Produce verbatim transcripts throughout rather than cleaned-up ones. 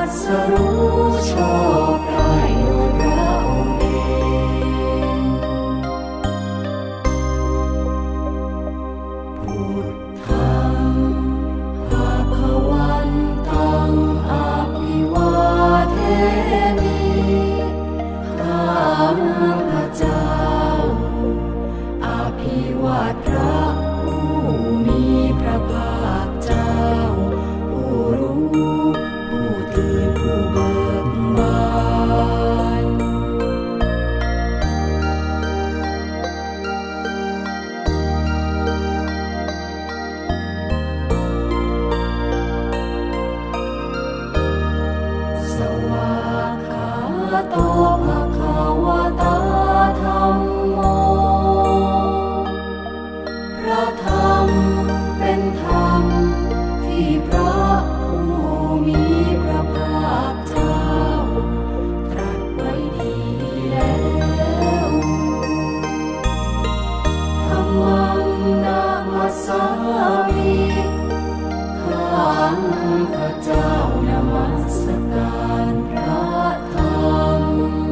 สรู้ชอบได้โดยพระองค์เองพุทธังภะคะวันตังอะภิวาเทมิข้าพระเจ้าอภิวาทพระผู้มีพระภาคเจ้าผู้รู้ผู้ตื่นผู้เบิกบานสวากขาโตภะคะวะตาธัมโมพระธรรมเป็นธรรมที่พระผู้มีพระภาคเจ้าตรัสไว้ดีแล้วธัมมังนามัสสามิข้าพระเจ้านมัสการพระธรรม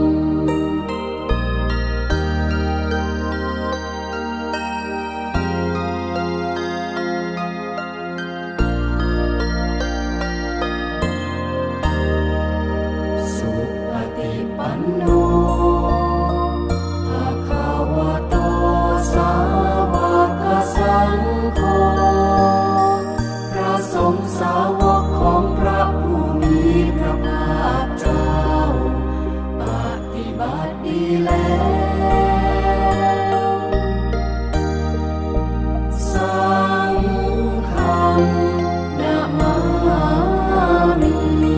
สุปฏิปันโนภะคะวะโตสาวกสังโฆพระสงฆ์สาวกของพระผู้มีพระภาคเจ้าปฏิบัติดีแล้วสังฆังนะมามิ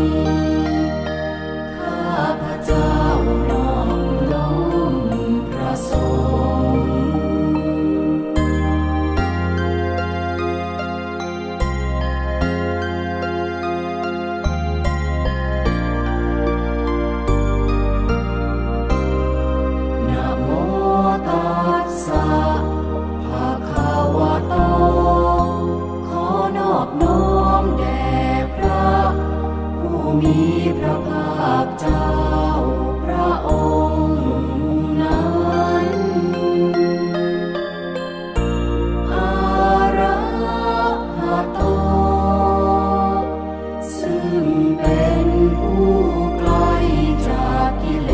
ข้าพระเจ้านอบน้อมพระสงฆ์นะโมตัสสะภะคะวะโตขอนอบน้อมแด่พระผู้มีพระภาคเจ้าพระองค์นั้นอะระหะโตซึ่งเป็นผู้ไกลจากกิเล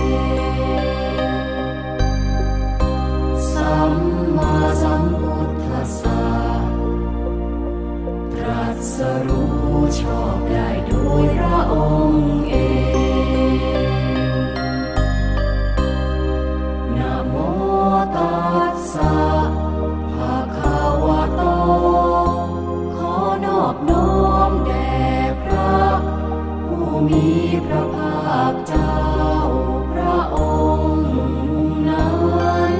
สสัมมาสัมพุทธัสสะตรัสรู้ชอบได้โดยพระองค์เองนะโมตัสสะภะคะวะโตขอนอบน้อมแด่พระผู้มีพระภาคเจ้าพระองค์นั้น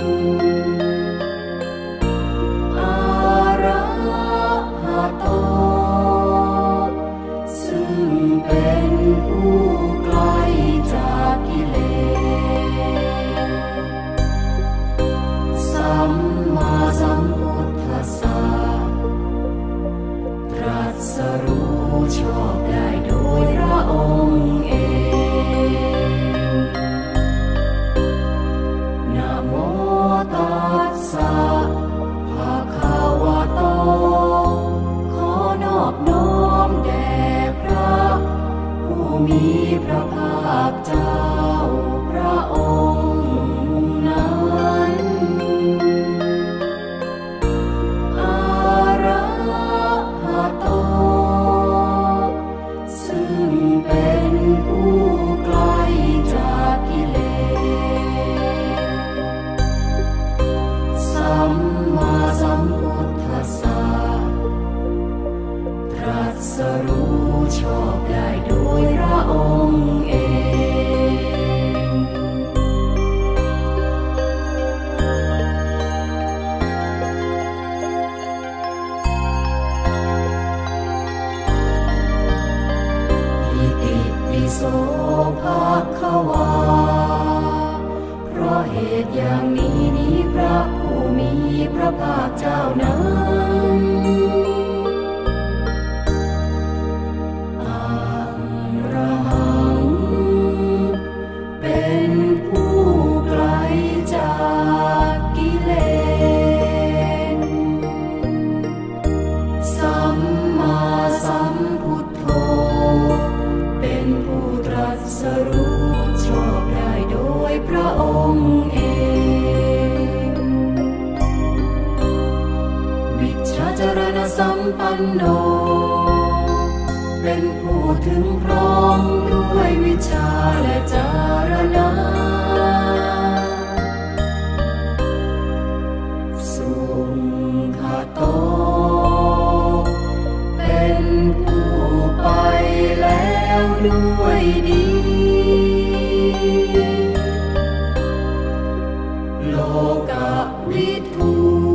อะระหะโตซึ่งเป็นผู้ไกลจากกิเลสสัมมาสัมพุทธัสสะตรัสรู้ชอบได้โดยพระองค์เองนะโมตัสสะภะคะวะโตขอนอบน้อมแด่พระผู้มีพระภาคเจ้าพระองค์นั้นอะระหะโตซึ่งเป็นผู้ไกลจากกิเลสสัมมาสัมพุทธัสสะตรัสรู้ชอบได้โดยพระองค์เองอิติปิโสภะคะวาเพราะเหตุอย่างนี้นี้พระผู้มีพระภาคเจ้านั้น อะนโนเป็นผู้ถึงพร้อมด้วยวิชาและจารณะสุขโตเป็นผู้ไปแล้วด้วยดีโลกวิทู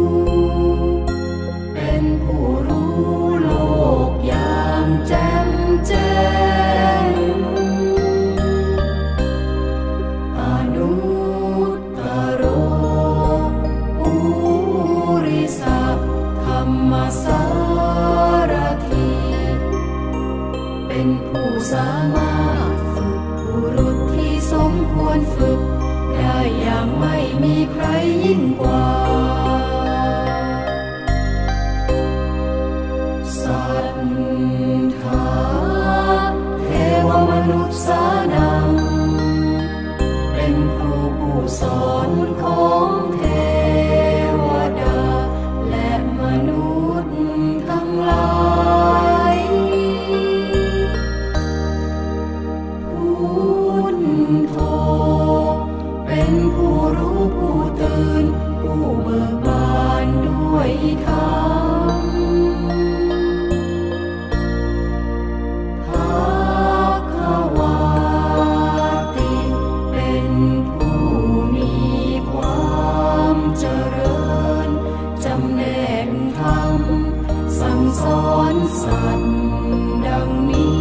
เป็นผู้รู้โลกอย่างแจ่มแจ้งอนุตตโรปุริสธรรมสารถีเป็นผู้สามารถฝึกบุรุษที่สมควรฝึกได้อย่างไม่มีใครยิ่งกว่าสัทธาเทวมนุษย์สานังเป็นครูผู้สอนของเทวดาและมนุษย์ทั้งหลายพุทโธเป็นผู้รู้ผู้ตื่นผู้เบิกบานด้วยธรรมภควาติเป็นผู้มีความเจริญจำแนกธรรมสั่งสอนสัตว์ดังนี้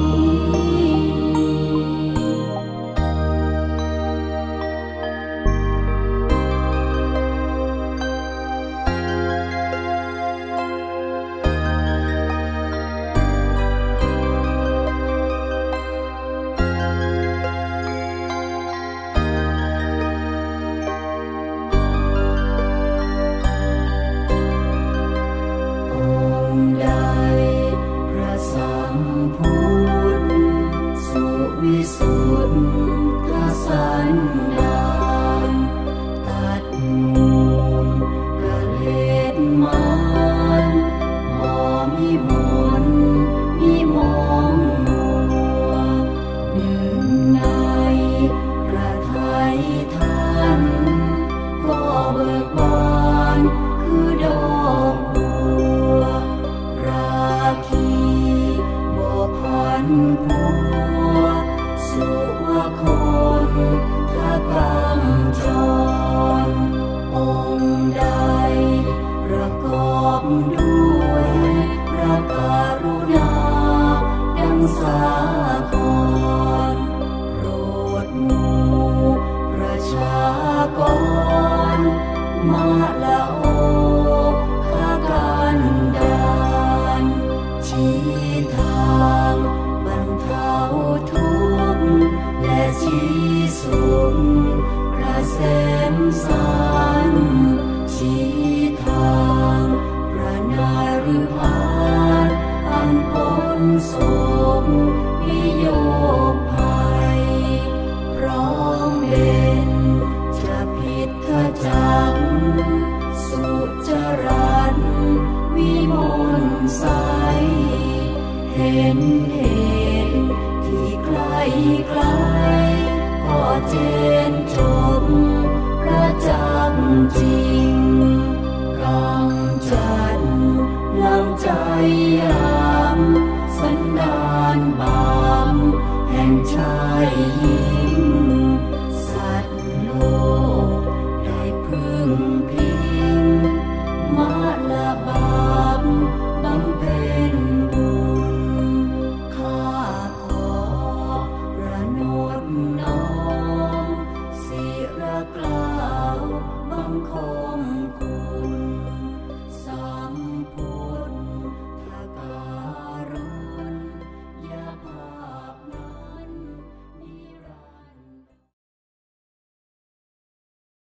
ใดพระสัมพุทธสุวิสุทธสันดานตัดมูลกเลสมารมอมิมนมิมองมัวหนึ่งในพระทัยท่านก็เบิกบานคือดอกบัวราคีบพันผัวสุวคนทกรรมจรองค์ใดประกอบด้วยพระกรุณาดังสากรโปรดหมู่ประชากรมาละโอข้ากันดานชี้ทางบรรเทาทุกข์และชี้สุขพระเสมสารชี้ทางพระนารุพาสอันพ้นโศกวิโยคภัยพร้อมเป็นจะพิทจักสุจรัตน์วิมลใสเห็นเหตุที่ไกลไกลก็เจนจบประจักษ์จริงกำจัดน้ำใจยามสันดานบาปแห่งชายหญิง